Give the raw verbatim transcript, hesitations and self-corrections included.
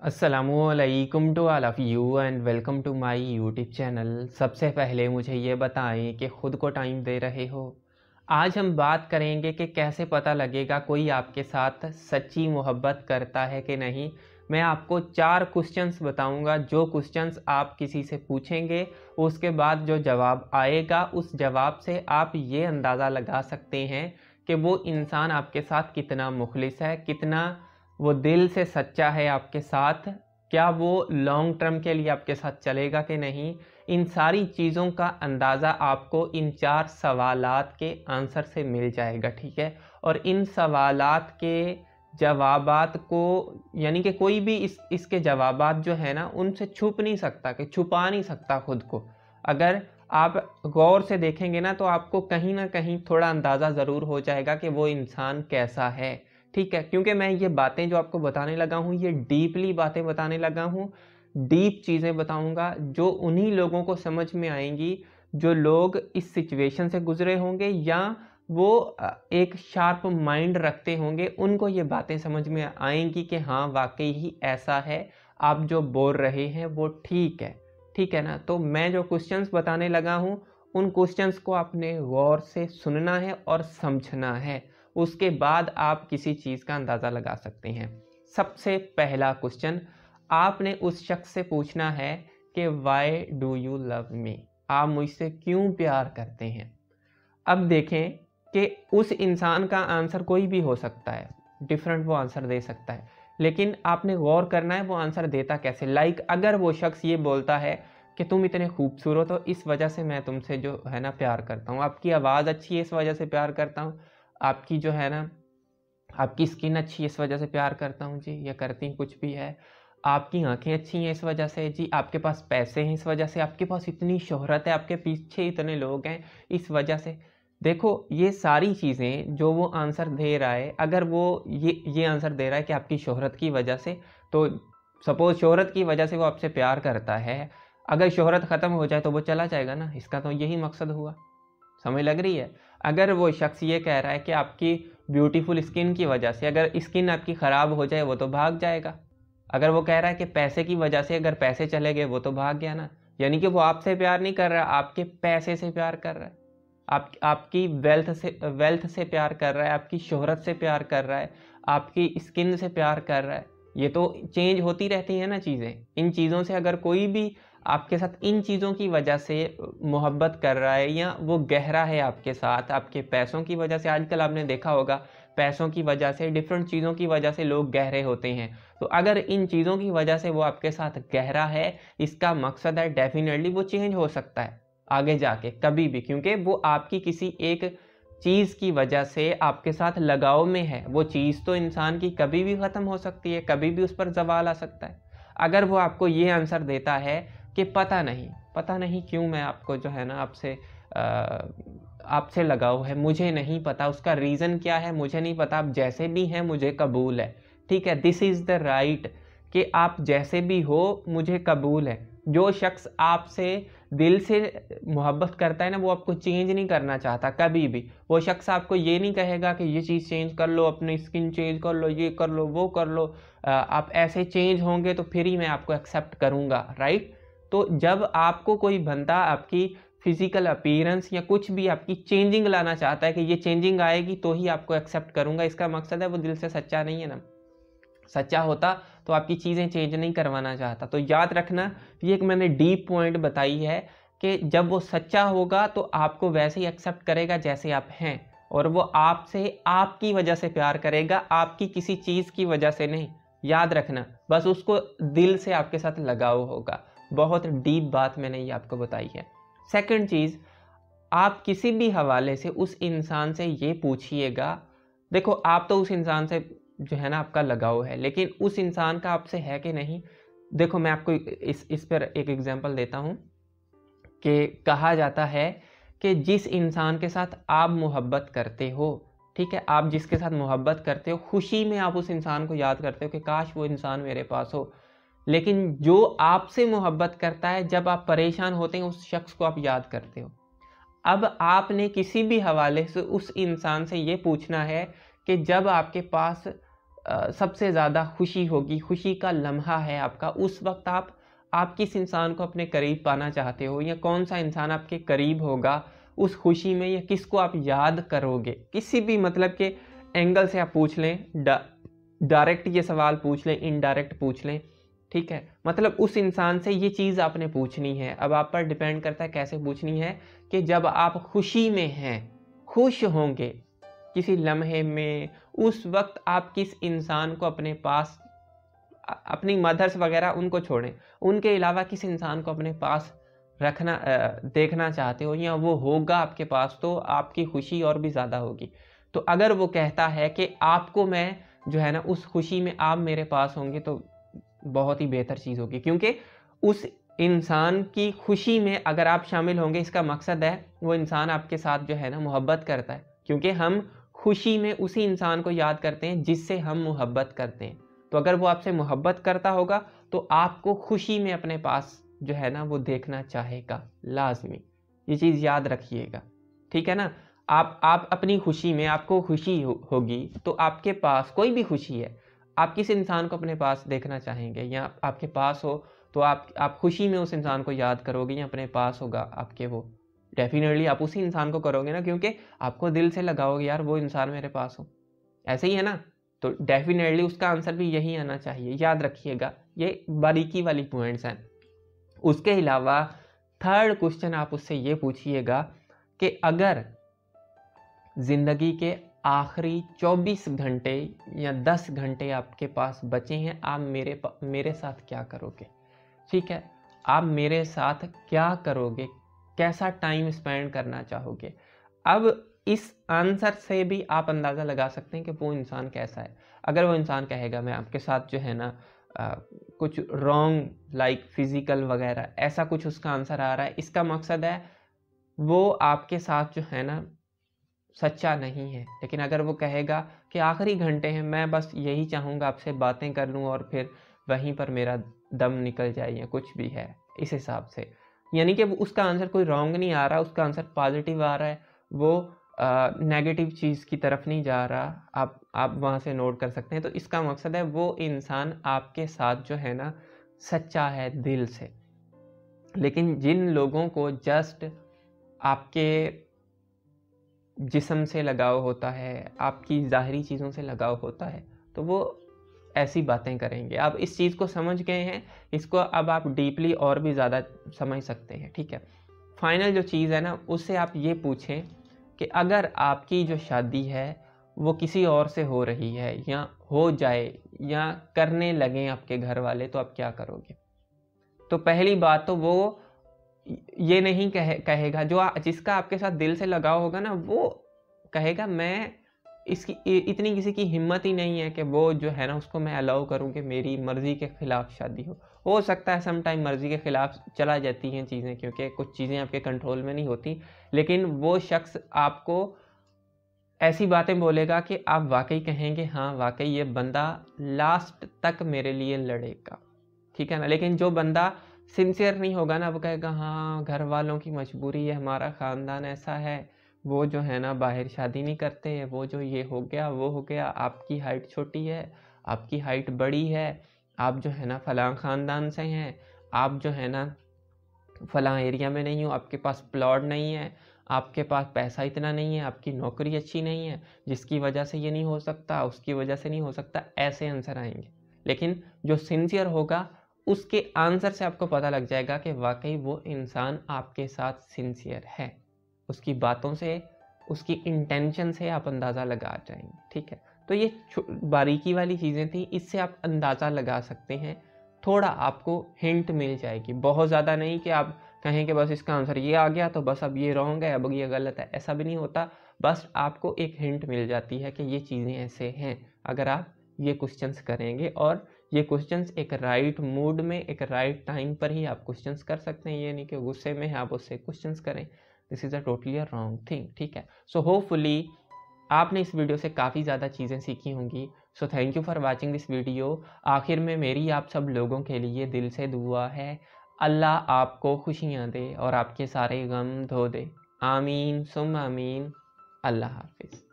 अस्सलामुअलैकुम to all of you and welcome to my YouTube channel. सबसे पहले मुझे ये बताएं कि ख़ुद को टाइम दे रहे हो। आज हम बात करेंगे कि कैसे पता लगेगा कोई आपके साथ सच्ची मोहब्बत करता है कि नहीं। मैं आपको चार क्वेश्चंस बताऊंगा। जो क्वेश्चंस आप किसी से पूछेंगे उसके बाद जो जवाब आएगा उस जवाब से आप ये अंदाज़ा लगा सकते हैं कि वो इंसान आपके साथ कितना मुखलिस है, कितना वो दिल से सच्चा है आपके साथ, क्या वो लॉन्ग टर्म के लिए आपके साथ चलेगा कि नहीं। इन सारी चीज़ों का अंदाज़ा आपको इन चार सवालात के आंसर से मिल जाएगा, ठीक है। और इन सवालात के जवाबात को यानी कि कोई भी इस इसके जवाबात जो है ना उनसे छुप नहीं सकता, कि छुपा नहीं सकता खुद को। अगर आप गौर से देखेंगे ना तो आपको कहीं ना कहीं थोड़ा अंदाज़ा ज़रूर हो जाएगा कि वो इंसान कैसा है, ठीक है। क्योंकि मैं ये बातें जो आपको बताने लगा हूँ ये डीपली बातें बताने लगा हूँ, डीप चीज़ें बताऊँगा जो उन्हीं लोगों को समझ में आएंगी जो लोग इस सिचुएशन से गुजरे होंगे या वो एक शार्प माइंड रखते होंगे। उनको ये बातें समझ में आएंगी कि हाँ वाकई ही ऐसा है, आप जो बोल रहे हैं वो ठीक है, ठीक है ना। तो मैं जो क्वेश्चंस बताने लगा हूँ उन क्वेश्चंस को आपने गौर से सुनना है और समझना है, उसके बाद आप किसी चीज़ का अंदाज़ा लगा सकते हैं। सबसे पहला क्वेश्चन आपने उस शख्स से पूछना है कि why do you love me, आप मुझसे क्यों प्यार करते हैं। अब देखें कि उस इंसान का आंसर कोई भी हो सकता है, डिफरेंट वो आंसर दे सकता है, लेकिन आपने गौर करना है वो आंसर देता कैसे। लाइक अगर वो शख्स ये बोलता है कि तुम इतने खूबसूरत हो इस वजह से मैं तुमसे जो है ना प्यार करता हूँ, आपकी आवाज़ अच्छी है इस वजह से प्यार करता हूँ, आपकी जो है ना आपकी स्किन अच्छी है इस वजह से प्यार करता हूँ जी, या करती हैं कुछ भी है, आपकी आंखें अच्छी हैं इस वजह से जी, आपके पास पैसे हैं इस वजह से, आपके पास इतनी शोहरत है, आपके पीछे इतने लोग हैं इस वजह से। देखो ये सारी चीज़ें जो वो आंसर दे रहा है, अगर वो ये ये आंसर दे रहा है कि आपकी शोहरत की वजह से, तो सपोज शोहरत की वजह से वो आपसे प्यार करता है, अगर शोहरत ख़त्म हो जाए तो वो चला जाएगा ना, इसका तो यही मकसद हुआ। समझ लग रही है। अगर वो शख्स ये कह रहा है कि आपकी ब्यूटीफुल स्किन की वजह से, अगर स्किन आपकी ख़राब हो जाए वो तो भाग जाएगा। अगर वो कह रहा है कि पैसे की वजह से, अगर पैसे चले गए वो तो भाग गया ना। यानी कि वो आपसे प्यार नहीं कर रहा, आपके पैसे से प्यार कर रहा है, आप आपकी वेल्थ से वेल्थ से प्यार कर रहा है, आपकी शोहरत से प्यार कर रहा है, आपकी स्किन से प्यार कर रहा है। ये तो चेंज होती रहती है ना चीज़ें। इन चीज़ों से अगर कोई भी आपके साथ इन चीज़ों की वजह से मोहब्बत कर रहा है या वो गहरा है आपके साथ, आपके पैसों की वजह से, आजकल आपने देखा होगा पैसों की वजह से, डिफरेंट चीज़ों की वजह से लोग गहरे होते हैं। तो अगर इन चीज़ों की वजह से वो आपके साथ गहरा है, इसका मकसद है डेफिनेटली वो चेंज हो सकता है आगे जाके कभी भी, क्योंकि वो आपकी किसी एक चीज़ की वजह से आपके साथ लगाव में है। वो चीज़ तो इंसान की कभी भी ख़त्म हो सकती है, कभी भी उस पर जवाल आ सकता है। अगर वो आपको ये आंसर देता है कि पता नहीं पता नहीं क्यों मैं आपको जो है ना आपसे आपसे लगाव है, मुझे नहीं पता उसका रीज़न क्या है, मुझे नहीं पता, आप जैसे भी हैं मुझे कबूल है, ठीक है। दिस इज़ द राइट कि आप जैसे भी हो मुझे कबूल है। जो शख्स आपसे दिल से मोहब्बत करता है ना वो आपको चेंज नहीं करना चाहता कभी भी। वो शख्स आपको ये नहीं कहेगा कि ये चीज़ चेंज कर लो, अपनी स्किन चेंज कर लो, ये कर लो, वो कर लो, आप ऐसे चेंज होंगे तो फिर ही मैं आपको एक्सेप्ट करूँगा, राइट। तो जब आपको कोई बंदा आपकी फिजिकल अपीयरेंस या कुछ भी आपकी चेंजिंग लाना चाहता है कि ये चेंजिंग आएगी तो ही आपको एक्सेप्ट करूँगा, इसका मकसद है वो दिल से सच्चा नहीं है ना। सच्चा होता तो आपकी चीज़ें चेंज नहीं करवाना चाहता। तो याद रखना, ये एक मैंने डीप पॉइंट बताई है कि जब वो सच्चा होगा तो आपको वैसे ही एक्सेप्ट करेगा जैसे आप हैं, और वो आपसे आपकी वजह से प्यार करेगा, आपकी किसी चीज़ की वजह से नहीं। याद रखना, बस उसको दिल से आपके साथ लगाव होगा। बहुत डीप बात मैंने ये आपको बताई है। सेकंड चीज़, आप किसी भी हवाले से उस इंसान से ये पूछिएगा, देखो आप तो उस इंसान से जो है ना आपका लगाव है, लेकिन उस इंसान का आपसे है कि नहीं। देखो मैं आपको इस इस पर एक एग्जांपल देता हूँ कि कहा जाता है कि जिस इंसान के साथ आप मोहब्बत करते हो, ठीक है, आप जिसके साथ मोहब्बत करते हो, खुशी में आप उस इंसान को याद करते हो कि काश वो इंसान मेरे पास हो। लेकिन जो आपसे मोहब्बत करता है, जब आप परेशान होते हैं उस शख्स को आप याद करते हो। अब आपने किसी भी हवाले से उस इंसान से ये पूछना है कि जब आपके पास आ, सबसे ज़्यादा खुशी होगी, खुशी का लम्हा है आपका, उस वक्त आप आप किस इंसान को अपने करीब पाना चाहते हो, या कौन सा इंसान आपके करीब होगा उस खुशी में, या किसको आप याद करोगे। किसी भी मतलब के एंगल से आप पूछ लें, डायरेक्ट ये सवाल पूछ लें, इनडायरेक्ट पूछ लें, ठीक है, मतलब उस इंसान से ये चीज़ आपने पूछनी है। अब आप पर डिपेंड करता है कैसे पूछनी है, कि जब आप खुशी में हैं, खुश होंगे किसी लम्हे में, उस वक्त आप किस इंसान को अपने पास, अपनी मदर्स वगैरह उनको छोड़ें, उनके अलावा किस इंसान को अपने पास रखना देखना चाहते हो, या वो होगा आपके पास, तो आपकी खुशी और भी ज़्यादा होगी। तो अगर वो कहता है कि आपको मैं जो है ना उस खुशी में आप मेरे पास होंगे, तो बहुत ही बेहतर चीज़ होगी, क्योंकि उस इंसान की खुशी में अगर आप शामिल होंगे, इसका मकसद है वो इंसान आपके साथ जो है ना मोहब्बत करता है, क्योंकि हम खुशी में उसी इंसान को याद करते हैं जिससे हम मोहब्बत करते हैं। तो अगर वो आपसे मोहब्बत करता होगा तो आपको खुशी में अपने पास जो है ना वो देखना चाहेगा, लाजमी, ये चीज़ याद रखिएगा, ठीक है ना। आप आप अपनी खुशी में, आपको खुशी हो, होगी तो आपके पास कोई भी खुशी है, आप किस इंसान को अपने पास देखना चाहेंगे, या आपके पास हो तो आप आप खुशी में उस इंसान को याद करोगे, या अपने पास होगा आपके, वो डेफिनेटली आप उसी इंसान को करोगे ना, क्योंकि आपको दिल से लगाओगे यार वो इंसान मेरे पास हो, ऐसे ही है ना। तो डेफिनेटली उसका आंसर भी यही आना चाहिए, याद रखिएगा, ये बारीकी वाली पॉइंट्स हैं। उसके अलावा थर्ड क्वेश्चन आप उससे ये पूछिएगा कि अगर ज़िंदगी के आखिरी चौबीस घंटे या दस घंटे आपके पास बचे हैं, आप मेरे मेरे साथ क्या करोगे, ठीक है, आप मेरे साथ क्या करोगे, कैसा टाइम स्पेंड करना चाहोगे। अब इस आंसर से भी आप अंदाज़ा लगा सकते हैं कि वो इंसान कैसा है। अगर वो इंसान कहेगा मैं आपके साथ जो है ना आ, कुछ रॉन्ग लाइक फिज़िकल वगैरह, ऐसा कुछ उसका आंसर आ रहा है, इसका मकसद है वो आपके साथ जो है ना सच्चा नहीं है। लेकिन अगर वो कहेगा कि आखिरी घंटे हैं, मैं बस यही चाहूँगा आपसे बातें कर लूँ और फिर वहीं पर मेरा दम निकल जाए, या कुछ भी है इस हिसाब से, यानी कि उसका आंसर कोई रॉन्ग नहीं आ रहा, उसका आंसर पॉजिटिव आ रहा है, वो नेगेटिव चीज़ की तरफ नहीं जा रहा। आप आप वहाँ से नोट कर सकते हैं। तो इसका मकसद है वो इंसान आपके साथ जो है ना सच्चा है दिल से। लेकिन जिन लोगों को जस्ट आपके जिस्म से लगाव होता है, आपकी ज़ाहरी चीज़ों से लगाव होता है, तो वो ऐसी बातें करेंगे। आप इस चीज़ को समझ गए हैं, इसको अब आप डीपली और भी ज़्यादा समझ सकते हैं, ठीक है। फाइनल जो चीज़ है ना, उससे आप ये पूछें कि अगर आपकी जो शादी है वो किसी और से हो रही है, या हो जाए, या करने लगें आपके घर वाले, तो आप क्या करोगे। तो पहली बात तो वो ये नहीं कहे कहेगा जो आ, जिसका आपके साथ दिल से लगाव होगा ना, वो कहेगा मैं इसकी इतनी किसी की हिम्मत ही नहीं है कि वो जो है ना उसको मैं अलाउ करूं कि मेरी मर्ज़ी के ख़िलाफ़ शादी हो। हो सकता है सम टाइम मर्ज़ी के ख़िलाफ़ चला जाती हैं चीज़ें, क्योंकि कुछ चीज़ें आपके कंट्रोल में नहीं होती, लेकिन वो शख्स आपको ऐसी बातें बोलेगा कि आप वाकई कहेंगे हाँ वाकई ये बंदा लास्ट तक मेरे लिए लड़ेगा, ठीक है ना। लेकिन जो बंदा सिंसियर नहीं होगा ना, वो कहेगा हाँ घर वालों की मजबूरी है, हमारा ख़ानदान ऐसा है, वो जो है ना बाहर शादी नहीं करते, वो जो ये हो गया वो हो गया, आपकी हाइट छोटी है, आपकी हाइट बड़ी है, आप जो है ना फ़लाँ ख़ानदान से हैं, आप जो है ना फ़लाँ एरिया में नहीं हो, आपके पास प्लॉट नहीं है, आपके पास पैसा इतना नहीं है, आपकी नौकरी अच्छी नहीं है, जिसकी वजह से ये नहीं हो सकता, उसकी वजह से नहीं हो सकता, ऐसे आंसर आएंगे। लेकिन जो सिंसियर होगा उसके आंसर से आपको पता लग जाएगा कि वाकई वो इंसान आपके साथ सिंसियर है, उसकी बातों से, उसकी इंटेंशन से आप अंदाज़ा लगा जाएंगे, ठीक है। तो ये बारीकी वाली चीज़ें थी, इससे आप अंदाज़ा लगा सकते हैं, थोड़ा आपको हिंट मिल जाएगी, बहुत ज़्यादा नहीं कि आप कहें कि बस इसका आंसर ये आ गया तो बस अब ये रॉन्ग है, अब ये गलत है, ऐसा भी नहीं होता। बस आपको एक हिंट मिल जाती है कि ये चीज़ें ऐसे हैं, अगर आप ये क्वेश्चंस करेंगे, और ये क्वेश्चंस एक राइट मूड में, एक राइट टाइम पर ही आप क्वेश्चंस कर सकते हैं, ये नहीं कि गुस्से में आप उससे क्वेश्चंस करें, this is a totally a wrong thing, ठीक है। सो होपफुली आपने इस वीडियो से काफ़ी ज़्यादा चीज़ें सीखी होंगी। So thank you for watching this video. आखिर में मेरी आप सब लोगों के लिए दिल से दुआ है, अल्लाह आपको खुशियाँ दे और आपके सारे गम धो दे। आमीन सुम आमीन। अल्लाह हाफिज़।